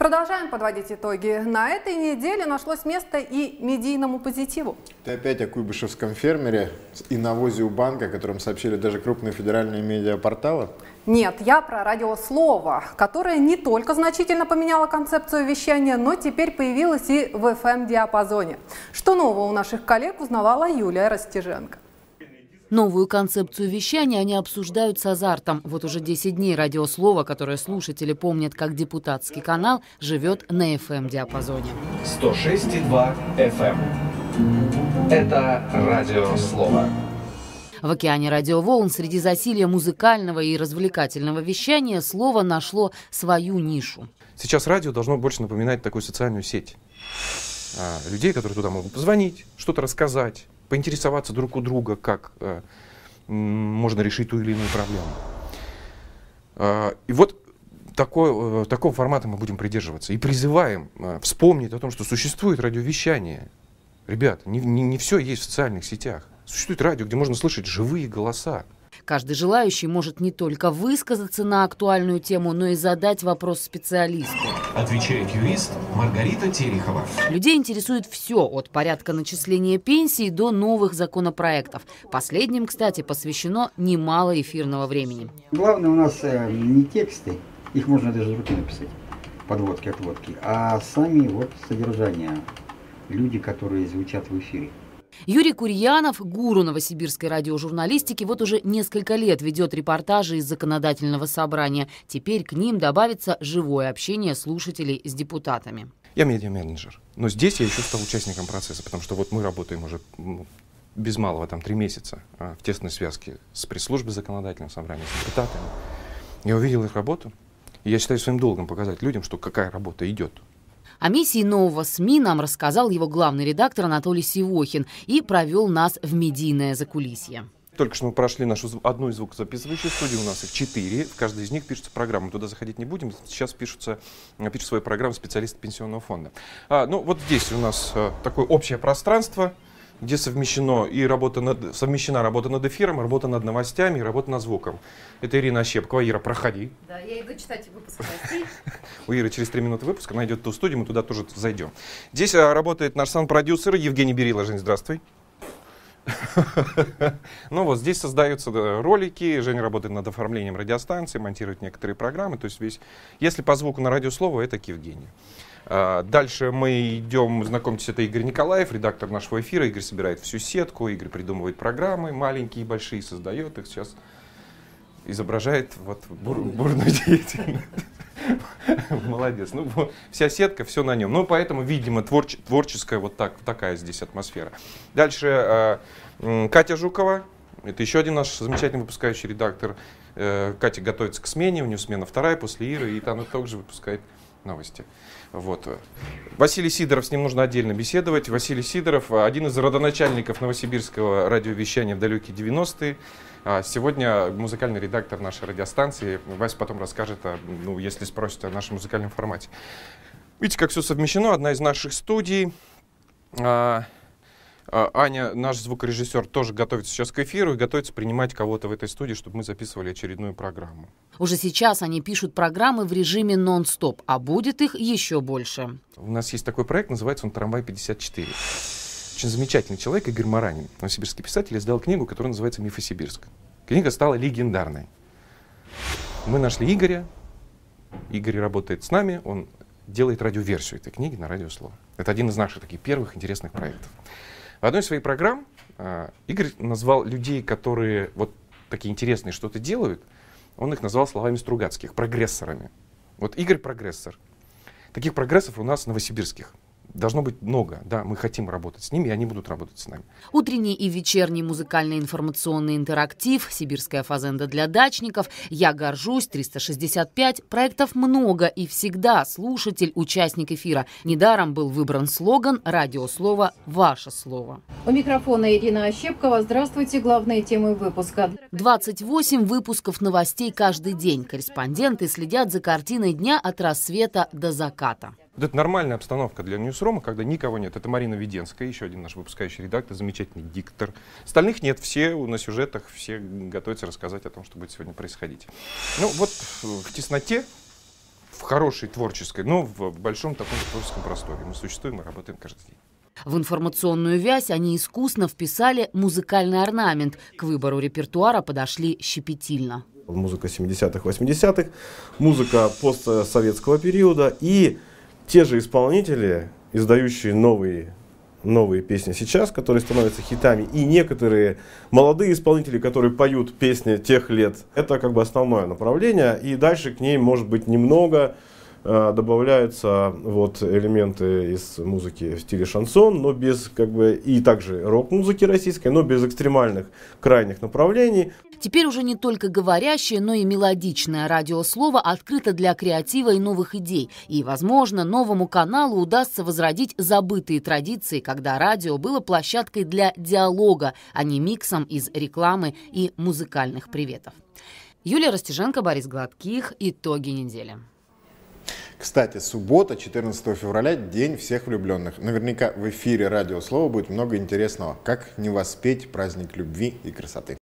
Продолжаем подводить итоги. На этой неделе нашлось место и медийному позитиву. Ты опять о куйбышевском фермере и навозе у банка, о котором сообщили даже крупные федеральные медиапорталы? Нет, я про радио «Слово», которое не только значительно поменяло концепцию вещания, но теперь появилось и в FM-диапазоне. Что нового у наших коллег, узнавала Юлия Растеженко. Новую концепцию вещания они обсуждают с азартом. Вот уже 10 дней радио «Слово», которое слушатели помнят как депутатский канал, живет на FM-диапазоне. 106,2 FM. Это радио «Слово». В океане радиоволн среди засилья музыкального и развлекательного вещания «Слово» нашло свою нишу. Сейчас радио должно больше напоминать такую социальную сеть. Людей, которые туда могут позвонить, что-то рассказать, поинтересоваться друг у друга, как можно решить ту или иную проблему. И вот такого формата мы будем придерживаться. И призываем вспомнить о том, что существует радиовещание. Ребята, не все есть в социальных сетях. Существует радио, где можно слышать живые голоса. Каждый желающий может не только высказаться на актуальную тему, но и задать вопрос специалисту. Отвечает юрист Маргарита Терехова. Людей интересует все, от порядка начисления пенсии до новых законопроектов. Последним, кстати, посвящено немало эфирного времени. Главное у нас не тексты, их можно даже с руки написать, подводки, отводки, а сами вот содержания, люди, которые звучат в эфире. Юрий Курьянов, гуру новосибирской радиожурналистики, вот уже несколько лет ведет репортажи из законодательного собрания. Теперь к ним добавится живое общение слушателей с депутатами. Я медиа-менеджер, но здесь я еще стал участником процесса, потому что вот мы работаем уже без малого 3 месяца в тесной связке с пресс-службой законодательного собрания, с депутатами. Я увидел их работу, и я считаю своим долгом показать людям, что какая работа идет. О миссии нового СМИ нам рассказал его главный редактор Анатолий Сивохин и провел нас в медийное закулисье. Только что мы прошли нашу одну из звукозаписывающих студий, у нас их 4, в каждой из них пишется программа. Туда заходить не будем, сейчас пишут свою программу специалисты пенсионного фонда. Вот здесь у нас такое общее пространство, где совмещена работа над эфиром, работа над новостями и работа над звуком. Это Ирина Ощепкова. Ира, проходи. Да, я иду читать выпуск новостей. У Иры через 3 минуты выпуска, она идет в ту студию, мы туда тоже зайдем. Здесь работает наш саунд-продюсер Евгений Берила. Жень, здравствуй. Ну вот здесь создаются ролики, Женя работает над оформлением радиостанции, монтирует некоторые программы. То есть если по звуку на радиослово, это к Евгению. Дальше мы идем, знакомьтесь, это Игорь Николаев, редактор нашего эфира. Игорь собирает всю сетку, Игорь придумывает программы, маленькие и большие, создает их, сейчас изображает бурную деятельность. Молодец. Вся сетка, все на нем. Поэтому, видимо, творческая такая здесь атмосфера. Дальше Катя Жукова, это еще один наш замечательный выпускающий редактор. Катя готовится к смене, у нее смена 2 после Иры, и она также выпускает новости. Василий Сидоров, с ним нужно отдельно беседовать. Василий Сидоров, один из родоначальников новосибирского радиовещания в далекие 90-е. Сегодня музыкальный редактор нашей радиостанции. Вася потом расскажет, если спросите, о нашем музыкальном формате. Видите, как все совмещено. Одна из наших студий. Аня, наш звукорежиссер, тоже готовится сейчас к эфиру и готовится принимать кого-то в этой студии, чтобы мы записывали очередную программу. Уже сейчас они пишут программы в режиме нон-стоп, а будет их еще больше. У нас есть такой проект, называется он «Трамвай-54». Очень замечательный человек, Игорь Маранин, новосибирский писатель, издал книгу, которая называется «Мифосибирск». Книга стала легендарной. Мы нашли Игоря, Игорь работает с нами, он делает радиоверсию этой книги на радиослово. Это один из наших таких первых интересных проектов. В одной из своих программ Игорь назвал людей, которые такие интересные что-то делают, он их назвал словами Стругацких, прогрессорами. Игорь прогрессор. Таких прогрессов у нас новосибирских должно быть много. Да, мы хотим работать с ними, и они будут работать с нами. Утренний и вечерний музыкально-информационный интерактив, сибирская фазенда для дачников, «Я горжусь», 365. Проектов много, и всегда слушатель, участник эфира. Недаром был выбран слоган «Радиослово – ваше слово». У микрофона Ирина Ощепкова. Здравствуйте. Главные темы выпуска. 28 выпусков новостей каждый день. Корреспонденты следят за картиной дня от рассвета до заката. Это нормальная обстановка для Ньюсрума, когда никого нет. Это Марина Веденская, еще один наш выпускающий редактор, замечательный диктор. Остальных нет, все на сюжетах, все готовятся рассказать о том, что будет сегодня происходить. В тесноте в хорошей творческой, но в большом таком творческом просторе. Мы существуем и работаем каждый день. В информационную вязь они искусно вписали музыкальный орнамент. К выбору репертуара подошли щепетильно. Музыка 70-х, 80-х, музыка постсоветского периода и те же исполнители, издающие новые песни сейчас, которые становятся хитами, и некоторые молодые исполнители, которые поют песни тех лет. Это как бы основное направление, и дальше к ней может быть немного добавляются вот элементы из музыки в стиле шансон, но без и также рок-музыки российской, но без экстремальных крайних направлений. Теперь уже не только говорящее, но и мелодичное радиослово открыто для креатива и новых идей. И, возможно, новому каналу удастся возродить забытые традиции, когда радио было площадкой для диалога, а не миксом из рекламы и музыкальных приветов. Юлия Растеженко, Борис Гладких. Итоги недели. Кстати, суббота, 14 февраля, День всех влюбленных. Наверняка в эфире «Радио Слово» будет много интересного. Как не воспеть праздник любви и красоты.